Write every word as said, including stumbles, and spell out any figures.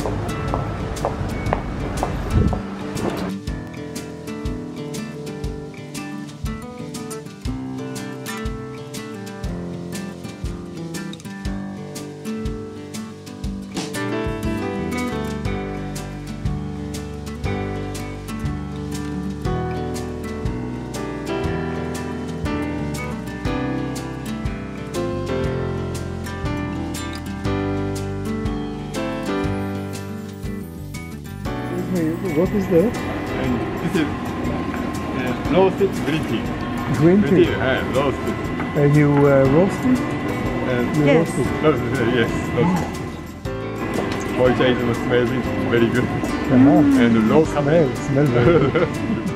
What is that? And this is uh, roasted green tea. Green tea? Green tea, uh, roasted. And you uh, roast it? And You Yes. roast it? roasted, uh, yes, roasted. Boicha is smells very good. Uh-huh. And low Smell, smell very good.